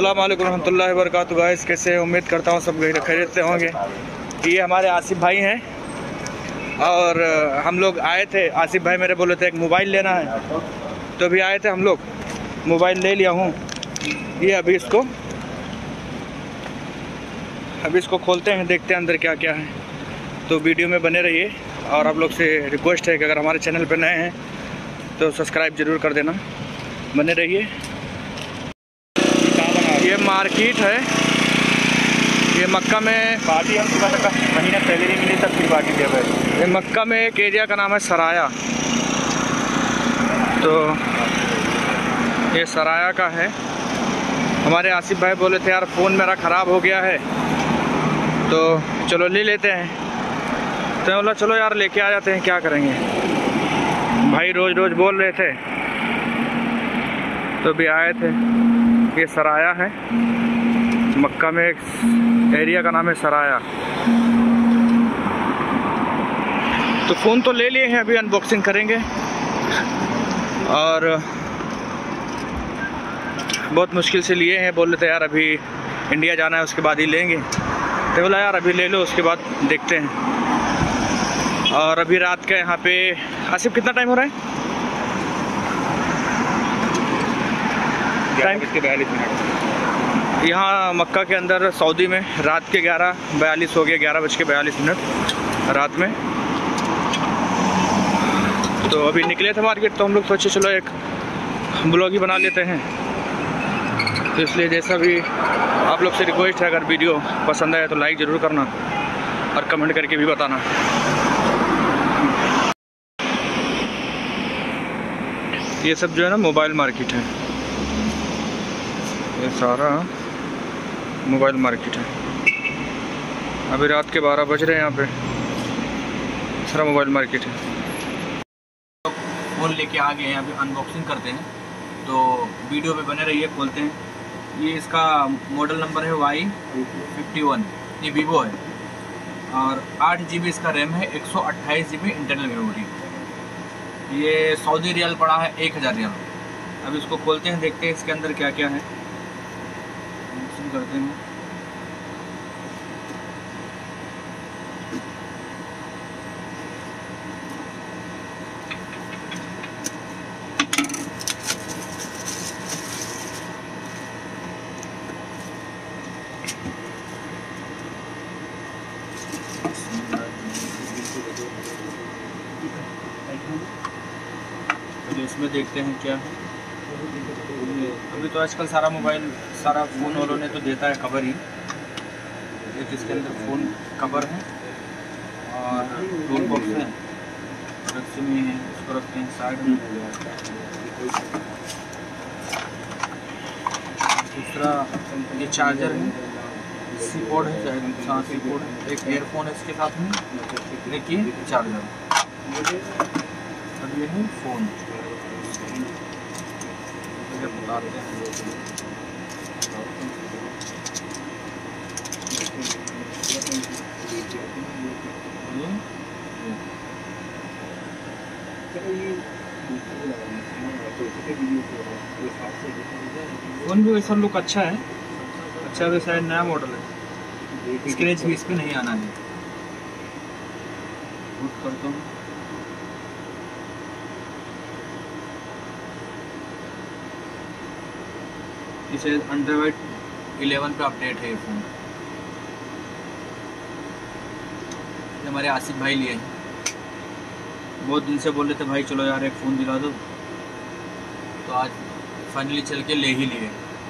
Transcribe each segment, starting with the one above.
अस्सलाम वालेकुम रहमतुल्लाहि व बरकातुहू। गाइस कैसे हैं? उम्मीद करता हूँ सब खैरियत से होंगे। ये हमारे आसिफ भाई हैं और हम लोग आए थे। आसिफ भाई मेरे बोले थे एक मोबाइल लेना है, तो अभी आए थे हम लोग। मोबाइल ले लिया हूँ। ये अभी इसको खोलते हैं, देखते हैं अंदर क्या क्या है। तो वीडियो में बने रहिए और आप लोग से रिक्वेस्ट है कि अगर हमारे चैनल पर नए हैं तो सब्सक्राइब ज़रूर कर देना, बने रहिए। ये मार्केट है, ये मक्का में पार्टी हम सुबह तक महीने पहले नहीं मिली, तब फिर पार्टी दे गए। ये मक्का में एक एरिया का नाम है सराया। तो ये सराया का है। हमारे आसिफ भाई बोले थे यार फ़ोन मेरा ख़राब हो गया है तो चलो ले लेते हैं। तो बोला चलो यार लेके आ जाते हैं, क्या करेंगे। भाई रोज़ रोज़ बोल रहे थे तो भी आए थे। ये सराया है, मक्का में एक एरिया का नाम है सराया। तो फ़ोन तो ले लिए हैं, अभी अनबॉक्सिंग करेंगे और बहुत मुश्किल से लिए हैं। बोल रहे थे यार अभी इंडिया जाना है उसके बाद ही लेंगे। तो बोला यार अभी ले लो, उसके बाद देखते हैं। और अभी रात का यहाँ पे आसिफ कितना टाइम हो रहा है? 11:42 मिनट। यहाँ मक्का के अंदर सऊदी में रात के 11:42 हो गया, 11:42 रात में। तो अभी निकले थे मार्केट, तो हम लोग सोचे चलो एक ब्लॉग ही बना लेते हैं। तो इसलिए जैसा भी आप लोग से रिक्वेस्ट है, अगर वीडियो पसंद आए तो लाइक ज़रूर करना और कमेंट करके भी बताना। ये सब जो है ना मोबाइल मार्केट है, ये सारा मोबाइल मार्केट है। अभी रात के 12 बज रहे हैं, यहाँ पे सारा मोबाइल मार्केट है। फ़ोन लेके आ गए हैं, अभी अनबॉक्सिंग करते हैं, तो वीडियो पे बने रहिए। खोलते हैं। ये इसका मॉडल नंबर है Y51। ये वीवो है और 8 GB इसका रैम है, 128 GB इंटरनल मेमोरी। ये सऊदी रियाल पड़ा है 1000 रियाल। अब इसको खोलते हैं, देखते हैं इसके अंदर क्या क्या है, करते हैं। तो इसमें देखते हैं क्या है। अभी तो आजकल सारा फ़ोन वालों ने तो देता है कवर ही। एक इसके अंदर फ़ोन कवर है और टूल बॉक्स है, रस्सी में है, इसको रखते हैं साइड में। दूसरा ये चार्जर है, सी पोर्ट है, शायद सी पोर्ट है। एक एयरफोन है इसके साथ में, देखिए चार्जर। अब ये है फ़ोन, बताते हैं। फ़ोन भी वैसा लुक अच्छा है, अच्छा वैसा है, नया मॉडल है। स्क्रैच भी इस पर नहीं आना है। बूट करता हूँ। इसे एंड्रॉइड 11 पे अपडेट है ये फ़ोन। ये हमारे आसिफ भाई लिए हैं, बहुत दिन से बोल रहे थे भाई चलो यार एक फ़ोन दिला दो, तो आज फाइनली चल के ले ही लिए।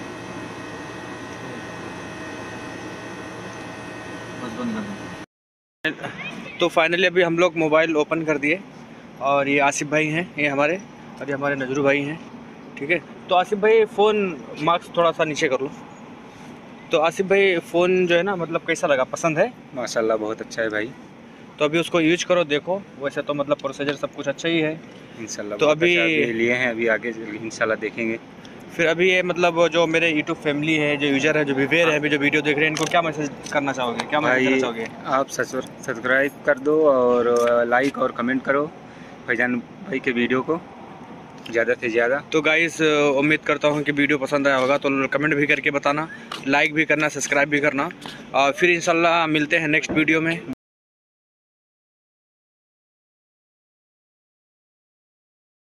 बस बंद कर दें। तो फाइनली अभी हम लोग मोबाइल ओपन कर दिए और ये आसिफ भाई हैं, ये हमारे, और ये हमारे नजरू भाई हैं। ठीक है, तो आसिफ भाई फ़ोन मार्क्स थोड़ा सा नीचे कर लो। तो आसिफ भाई फ़ोन जो है ना, मतलब कैसा लगा, पसंद है? माशाल्लाह बहुत अच्छा है भाई। तो अभी उसको यूज करो, देखो। वैसे तो मतलब प्रोसीजर सब कुछ अच्छा ही है इंशाल्लाह। तो अभी लिए हैं, अभी आगे इंशाल्लाह देखेंगे। फिर अभी ये मतलब जो मेरे यूट्यूब फैमिली है, जो यूजर है, जो व्यूअर है, अभी जो वीडियो देख रहे हैं, इनको क्या मैसेज करना चाहोगे, क्या मैसेज करना चाहोगे? आप सब्सक्राइब कर दो और लाइक और कमेंट करो भाईजान भाई के वीडियो को। ज़्यादा से ज़्यादा। तो गाइस उम्मीद करता हूँ कि वीडियो पसंद आया होगा, तो कमेंट भी करके बताना, लाइक भी करना, सब्सक्राइब भी करना, और फिर इंशाल्लाह मिलते हैं नेक्स्ट वीडियो में।